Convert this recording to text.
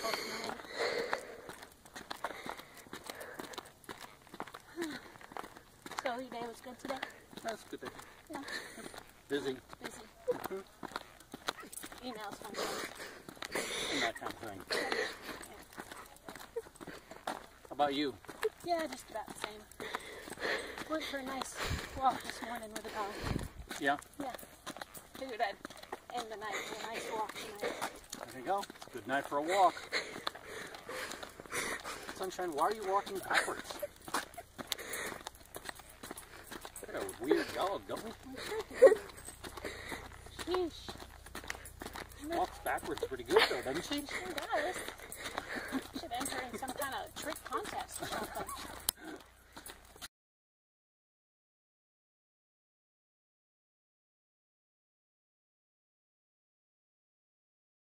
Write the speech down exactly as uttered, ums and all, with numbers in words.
So your day was good today? That's a good day. Yeah. Yep. Busy. Busy. Mm-hmm. Emails from you. And that kind of thing. How about you? Yeah, just about the same. Went for a nice walk this morning with a dog. Yeah? Yeah. Figured I'd end the night with a nice walk tonight. There you go. Good night for a walk. Sunshine, why are you walking backwards? We got a weird dog, don't we? Sheesh. She walks backwards pretty good though, doesn't she? She sure does. Should enter in some kind of trick contest or something.